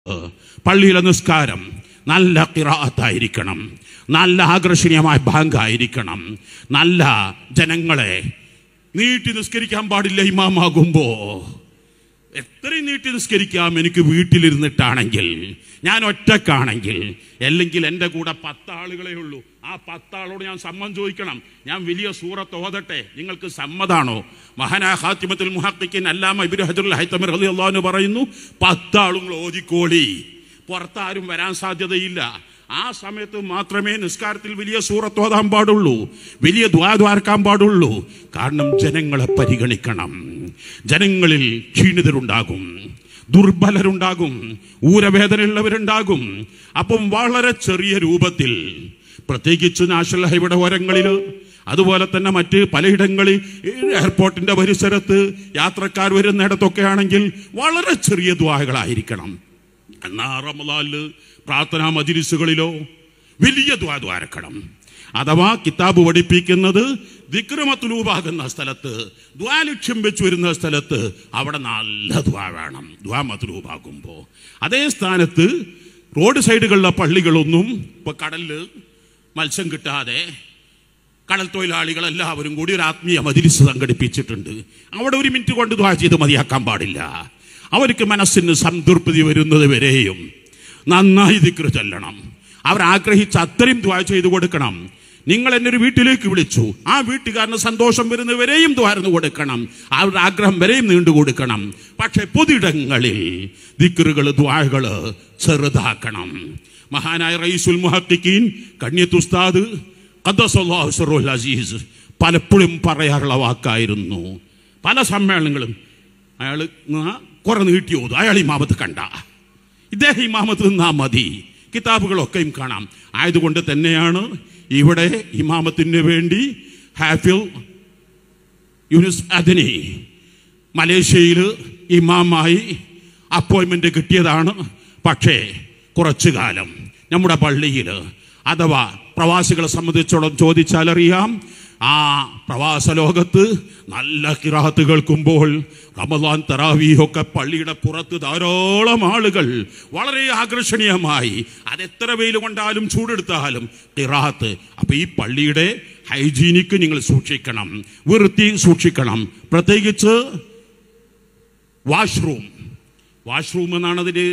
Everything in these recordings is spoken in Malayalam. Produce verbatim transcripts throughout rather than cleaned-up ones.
പള്ളിയിലെ നിസ്കാരം നല്ല ഖിറാഅത്തായിരിക്കണം, നല്ല ആകർഷണീയമായ ബാങ്കായിരിക്കണം, നല്ല ജനങ്ങളെ നീട്ടി നിസ്കരിക്കാൻ പാടില്ല. ഇമാമാകുമ്പോ എത്രയും നീട്ടി നിസ്കരിക്കാം എനിക്ക് വീട്ടിലിരുന്നിട്ടാണെങ്കിൽ, ഞാൻ ഒറ്റക്കാണെങ്കിൽ. അല്ലെങ്കിൽ എൻ്റെ കൂടെ പത്താളുകളേ ഉള്ളൂ, ആ പത്താളോട് ഞാൻ സമ്മതം ചോദിക്കണം. ഞാൻ വലിയ സൂറത്ത് ഓതട്ടെ, നിങ്ങൾക്ക് സമ്മതാണോ? മഹാനായ ഖാത്തിമത്തുൽ മുഹഖ്ഖിഖീൻ അല്ലാമ ഇബ്നു ഹജറുൽ ഹൈതമി റളിയല്ലാഹു അൻഹു പറയുന്നു, പത്താളുകൾ ഓതിക്കോളി, പുറത്താരും വരാൻ സാധ്യതയില്ല. ആ സമയത്ത് മാത്രമേ നിസ്കാരത്തിൽ വലിയ സൂറത്ത് ഓതാൻ പാടുള്ളൂ, വലിയ ദുആ ദ്വാരക്കാൻ പാടുള്ളൂ. കാരണം ജനങ്ങളെ പരിഗണിക്കണം. ജനങ്ങളിൽ ക്ഷീണിതരുണ്ടാകും, ദുർബലരുണ്ടാകും, ഊരവേദനയുള്ളവരുണ്ടാകും. അപ്പം വളരെ ചെറിയ രൂപത്തിൽ, പ്രത്യേകിച്ച് നാഷണൽ ഹൈവേയുടെ ഓരങ്ങളിൽ, അതുപോലെ തന്നെ മറ്റ് പലയിടങ്ങളിൽ, എയർപോർട്ടിന്റെ പരിസരത്ത് യാത്രക്കാർ വരുന്നിടത്തൊക്കെ ആണെങ്കിൽ വളരെ ചെറിയ ദുആകളായിരിക്കണം. എന്നാ റമളാനില് പ്രാർത്ഥനാ മജ്‌ലിസുകളിലോ വലിയ ദുആ ദ്വാരക്കണം. അഥവാ കിതാബ് പഠിപ്പിക്കുന്നത് ദിക്ർ മത്ലൂബാകുന്ന സ്ഥലത്ത്, ദുആ ലക്ഷ്യം വെച്ച് വരുന്ന സ്ഥലത്ത് അവിടെ നല്ല ദുആ വേണം ദുആ മത്ലൂബാകുമ്പോൾ. അതേ സ്ഥാനത്ത് റോഡ് സൈഡുകളിലെ പള്ളികളൊന്നും ഇപ്പൊ കടലില് മത്സ്യം കിട്ടാതെ കടൽ തൊഴിലാളികൾ എല്ലാവരും കൂടി ഒരു ആത്മീയ മജ്‌ലിസ് സംഘടിപ്പിച്ചിട്ടുണ്ട്. അവിടെ ഒരു മിനിറ്റ് കൊണ്ട് ദുആ ചെയ്ത് മതിയാക്കാൻ പാടില്ല. അവർക്ക് മനസ്സിന് സംതൃപ്തി വരുന്നത് വരെയും നന്നായി ദിക്ർ ചൊല്ലണം. അവർ ആഗ്രഹിച്ച അത്രയും ദുആ ചെയ്തു കൊടുക്കണം. നിങ്ങൾ എന്നെ ഒരു വീട്ടിലേക്ക് വിളിച്ചു, ആ വീട്ടുകാരന് സന്തോഷം വരുന്നവരെയും ദ്വാരന്ന് കൊടുക്കണം, അവരുടെ ആഗ്രഹം വരെയും നീണ്ടു കൊടുക്കണം. പക്ഷെ പൊതുയിടങ്ങളിൽ ദിക്റുകൾ ദ്വാകൾ ചെറുതാക്കണം. മഹാനായ റഈസുൽ മുഹഖ്ഖിഖീൻ കണ്യത്ത് ഉസ്താദ് ഖദ്ദസല്ലാഹു സിർറുൽ അസീസ് പലപ്പോഴും പറയാറുള്ള വാക്കായിരുന്നു. പല സമ്മേളനങ്ങളും അയാൾ കുറെ നീട്ടി ഓതും, അയാൾ ഇമാമത്ത് കണ്ട, ഇദ്ദേഹം ഇമാമത്ത് നിന്നാ മതി. കിതാബുകളൊക്കെയും കാണാം. ആയതുകൊണ്ട് തന്നെയാണ് ഇവിടെ ഇമാമത്തിന് വേണ്ടി ഹാഫിൽ യൂനുസ് അദ്നി മലേഷ്യയിൽ ഇമാമായി അപ്പോയിൻമെന്റ് കിട്ടിയതാണ്. പക്ഷേ കുറച്ചു കാലം നമ്മുടെ പള്ളിയിൽ, അഥവാ പ്രവാസികളെ സംബന്ധിച്ചോളം ചോദിച്ചാലറിയാം, ആ പ്രവാസ ലോകത്ത് നല്ല ഖിറാഅത്ത് കേൾക്കുമ്പോൾ റമളാൻ തറാവീഹൊക്കെ പള്ളിയുടെ പുറത്ത് ധാരാളം ആളുകൾ വളരെ ആകർഷണീയമായി, അതെത്ര വെയിൽ കൊണ്ടാലും ചൂടെടുത്താലും ഖിറാഅത്ത്. അപ്പൊ ഈ പള്ളിയുടെ ഹൈജീനിക്ക് നിങ്ങൾ സൂക്ഷിക്കണം, വൃത്തി സൂക്ഷിക്കണം. പ്രത്യേകിച്ച് വാഷ്റൂം വാഷ്റൂം എന്നാണ് അതിന്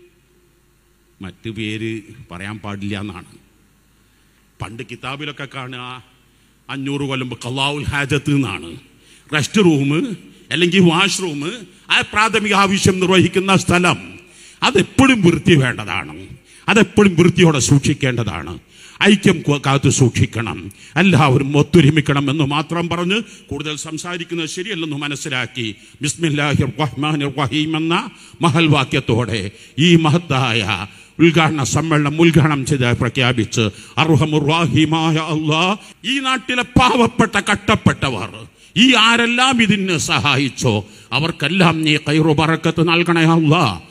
മറ്റു പേര് പറയാൻ പാടില്ല എന്നാണ്. പണ്ട് കിതാബിലൊക്കെ കാണുക അഞ്ഞൂറ് കൊല്ലം ഖളാഉൽ ഹാജത്ത് എന്നാണ്. റെസ്റ്റ് റൂം അല്ലെങ്കിൽ വാഷ്റൂം, ആ പ്രാഥമിക ആവശ്യം നിർവഹിക്കുന്ന സ്ഥലം, അതെപ്പോഴും വൃത്തി വേണ്ടതാണ്, അതെപ്പോഴും വൃത്തിയോടെ സൂക്ഷിക്കേണ്ടതാണ്. ഐക്യം കാത്തു സൂക്ഷിക്കണം, എല്ലാവരും ഒത്തൊരുമിക്കണം എന്ന് മാത്രം പറഞ്ഞ് കൂടുതൽ സംസാരിക്കുന്നത് ശരിയല്ലെന്ന് മനസ്സിലാക്കി ബിസ്മില്ലാഹിർ റഹ്മാനിർ റഹീം എന്ന മഹൽ വാക്യത്തോടെ ഈ മഹത്തായ ഉദ്ഘാടന സമ്മേളനം ഉദ്ഘാടനം ചെയ്ത് പ്രഖ്യാപിച്ച് അർഹമുർ റഹീമായ അല്ലാഹ്, ഈ നാട്ടിലെ പാവപ്പെട്ട കട്ടപ്പെട്ടവർ, ഈ ആരെല്ലാം ഇതിന് സഹായിച്ചോ അവർക്കെല്ലാം നീ ഖൈറു ബറക്കത്ത് നൽകണേ അല്ലാഹ്.